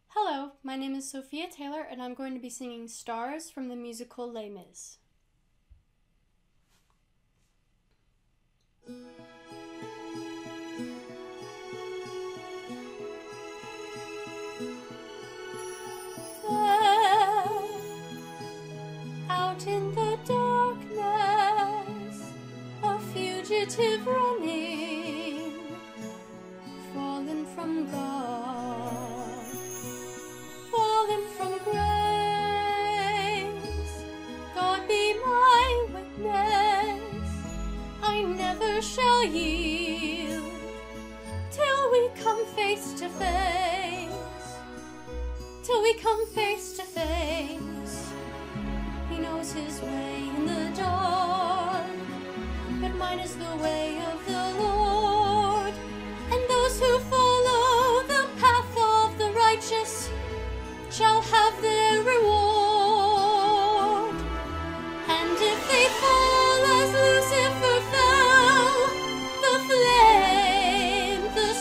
Hello, my name is Sophia Taylor, and I'm going to be singing Stars from the musical Les Mis. There, out in the darkness, a fugitive running, fallen from God, fallen from grace. God be my witness, I never shall yield till we come face to face. Till we come face to face. He knows his way in the dark, but mine is the way of the Lord. And those who follow the path of the righteous shall have their reward. And if they fall as Lucifer fell, the flame, the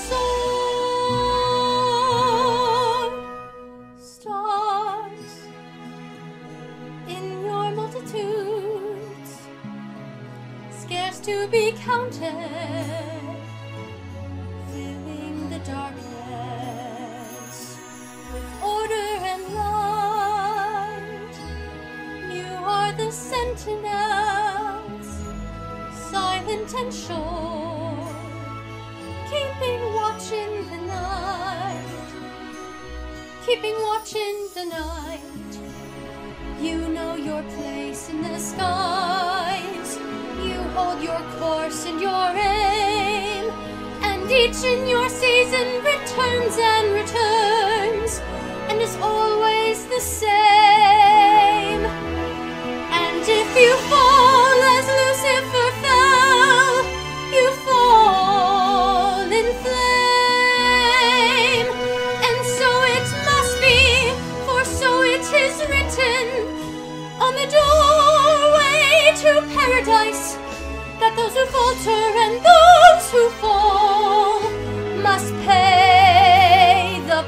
sword, stars in your multitudes, scarce to be counted, filling the darkness with order and light. You are the sentinels, silent and sure, keeping watch in the night, keeping watch in the night. You know your place in the skies, you hold your course and your aim, and each in your season returns and returns, and is always the same. And if you fall as Lucifer fell, you fall in flame. And so it must be, for so it is written on the doorway to paradise, that those who falter and those who fall must pay the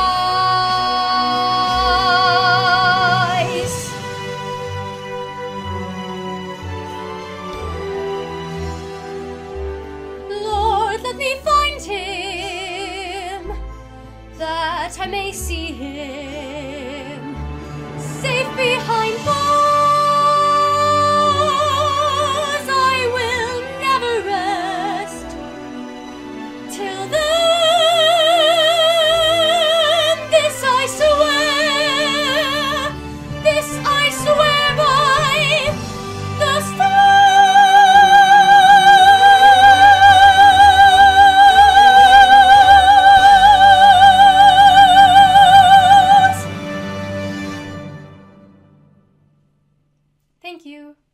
price. Lord, let me find him, that I may see him safe behind bars. I will never rest till then. This I swear by the stars. Thank you.